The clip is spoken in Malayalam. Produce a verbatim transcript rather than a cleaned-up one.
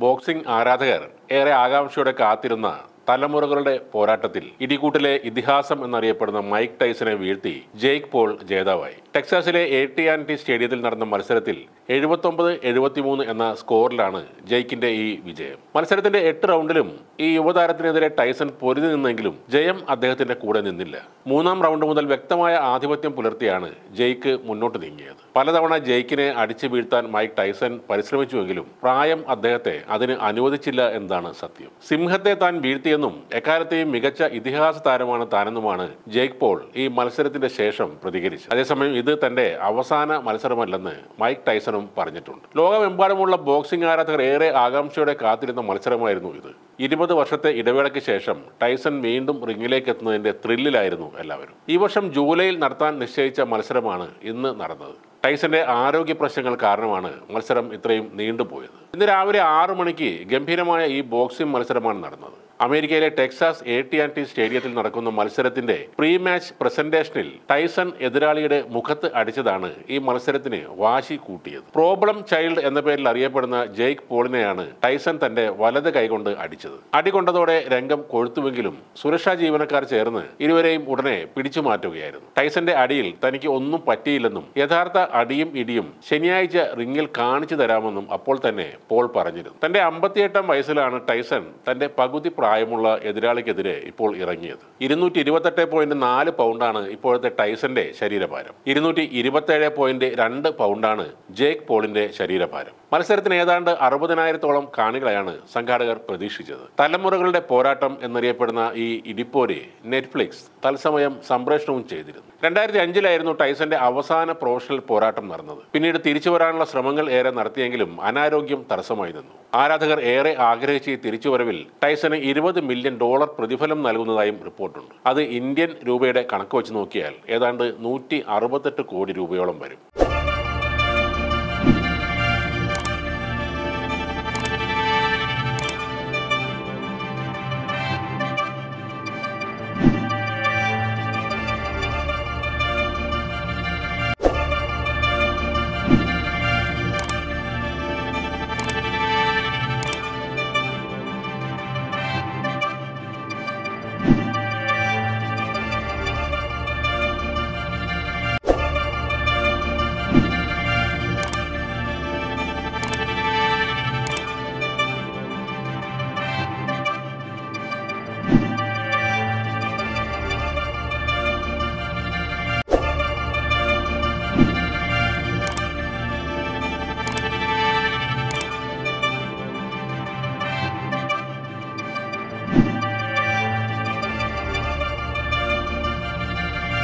ബോക്സിംഗ് ആരാധകർ ഏറെ ആകാംക്ഷയോടെ കാത്തിരുന്ന തലമുറകളുടെ പോരാട്ടത്തിൽ ഇടികൂട്ടിലെ ഇതിഹാസം എന്നറിയപ്പെടുന്ന മൈക്ക് ടൈസനെ വീഴ്ത്തി ജെയ്ക്ക് പോൾ ജേതാവായി. ടെക്സാസിലെ എ ടി ആൻഡ് ടി സ്റ്റേഡിയത്തിൽ നടന്ന മത്സരത്തിൽ എഴുപത്തൊമ്പത് എഴുപത്തിമൂന്ന് എന്ന സ്കോറിലാണ് ജെയ്ക്കിന്റെ ഈ വിജയം. മത്സരത്തിന്റെ എട്ട് റൗണ്ടിലും ഈ യുവതാരത്തിനെതിരെ ടൈസൺ പൊരുതി നിന്നെങ്കിലും ജയം അദ്ദേഹത്തിന്റെ കൂടെ നിന്നില്ല. മൂന്നാം റൗണ്ട് മുതൽ വ്യക്തമായ ആധിപത്യം പുലർത്തിയാണ് ജെയ്ക്ക് മുന്നോട്ട് നീങ്ങിയത്. പലതവണ ജെയ്ക്കിനെ അടിച്ചു വീഴ്ത്താൻ മൈക്ക് ടൈസൺ പരിശ്രമിച്ചുവെങ്കിലും പ്രായം അദ്ദേഹത്തെ അതിന് അനുവദിച്ചില്ല എന്നതാണ് സത്യം. സിംഹത്തെ താൻ വീഴ്ത്തിയെന്നും എക്കാലത്തെയും മികച്ച ഇതിഹാസ താരമാണ് താനെന്നുമാണ് ജെയ്ക്ക് പോൾ ഈ മത്സരത്തിന്റെ ശേഷം പ്രതികരിച്ചത്. അതേസമയം ഇത് തന്റെ അവസാന മത്സരമല്ലെന്ന് മൈക്ക് ടൈസണും പറഞ്ഞിട്ടുണ്ട്. ലോകമെമ്പാടുമുള്ള ബോക്സിംഗ് ആരാധകർ ഏറെ ആകാംക്ഷയോടെ കാത്തിരുന്ന മത്സരമായിരുന്നു ഇത്. ഇരുപത് വർഷത്തെ ഇടവേളയ്ക്ക് ശേഷം ടൈസൺ വീണ്ടും റിംഗിലേക്ക് എത്തുന്നതിന്റെ ത്രില്ലിലായിരുന്നു എല്ലാവരും. ഈ വർഷം ജൂലൈയിൽ നടത്താൻ നിശ്ചയിച്ച മത്സരമാണ് ഇന്ന് നടന്നത്. ടൈസന്റെ ആരോഗ്യ പ്രശ്നങ്ങൾ കാരണമാണ് മത്സരം ഇത്രയും നീണ്ടുപോയത്. ഇന്ന് രാവിലെ ആറു മണിക്ക് ഗംഭീരമായ ഈ ബോക്സിംഗ് മത്സരമാണ് നടന്നത്. അമേരിക്കയിലെ Texas A T and T സ്റ്റേഡിയത്തിൽ നടക്കുന്ന മത്സരത്തിന്റെ പ്രീ മാച്ച് പ്രസന്റേഷനിൽ ടൈസൺ എതിരാളിയുടെ മുഖത്ത് അടിച്ചതാണ് ഈ മത്സരത്തിന് വാശി കൂട്ടിയത്. പ്രോബ്ലം ചൈൽഡ് എന്ന പേരിൽ അറിയപ്പെടുന്ന ജെയ്ക്ക് പോളിനെയാണ് ടൈസൺ തന്റെ വലത് കൈകൊണ്ട് അടിച്ചത്. അടികൊണ്ടതോടെ രംഗം കൊഴുത്തുവെങ്കിലും സുരക്ഷാ ജീവനക്കാർ ചേർന്ന് ഇരുവരെയും ഉടനെ പിടിച്ചു മാറ്റുകയായിരുന്നു. ടൈസന്റെ അടിയിൽ തനിക്ക് ഒന്നും പറ്റിയില്ലെന്നും യഥാർത്ഥ അടിയും ഇടിയും ശനിയാഴ്ച റിംഗിൽ കാണിച്ചു തരാമെന്നും അപ്പോൾ തന്നെ പോൾ പറഞ്ഞിരുന്നു. തന്റെ അമ്പത്തിയെട്ടാം വയസ്സിലാണ് ടൈസൺ തന്റെ പകുതി പ്രായമുള്ള എതിരാളിക്കെതിരെ ഇപ്പോൾ ഇറങ്ങിയത്. ഇരുന്നൂറ്റി ഇരുപത്തെട്ട് പോയിന്റ് നാല് പൗണ്ടാണ് ഇപ്പോഴത്തെ ടൈസന്റെ ശരീരഭാരം. ഇരുന്നൂറ്റി ഇരുപത്തേഴ് പോയിന്റ് രണ്ട് പൗണ്ടാണ് ജെയ്ക്ക് പോളിന്റെ ശരീരഭാരം. മത്സരത്തിന് ഏതാണ്ട് അറുപതിനായിരത്തോളം കാണികളെയാണ് സംഘാടകർ പ്രതീക്ഷിച്ചത്. തലമുറകളുടെ പോരാട്ടം എന്നറിയപ്പെടുന്ന ഈ ഇടിപ്പോര് നെറ്റ്ഫ്ലിക്സ് തത്സമയം സംപ്രേഷണവും ചെയ്തിരുന്നു. രണ്ടായിരത്തി അഞ്ചിലായിരുന്നു ടൈസന്റെ അവസാന പ്രൊഫഷണൽ പോരാട്ടം നടന്നത്. പിന്നീട് തിരിച്ചു വരാനുള്ള ശ്രമങ്ങൾ ഏറെ നടത്തിയെങ്കിലും അനാരോഗ്യം തടസ്സമായി നിന്നു. ആരാധകർ ഏറെ ആഗ്രഹിച്ച ഈ തിരിച്ചുവരവിൽ ടൈസന് ഇരുപത് മില്യൺ ഡോളർ പ്രതിഫലം നൽകുന്നതായും റിപ്പോർട്ടുണ്ട്. അത് ഇന്ത്യൻ രൂപയുടെ കണക്ക് വെച്ച് നോക്കിയാൽ ഏതാണ്ട് നൂറ്റി അറുപത്തെട്ട് കോടി രൂപയോളം വരും.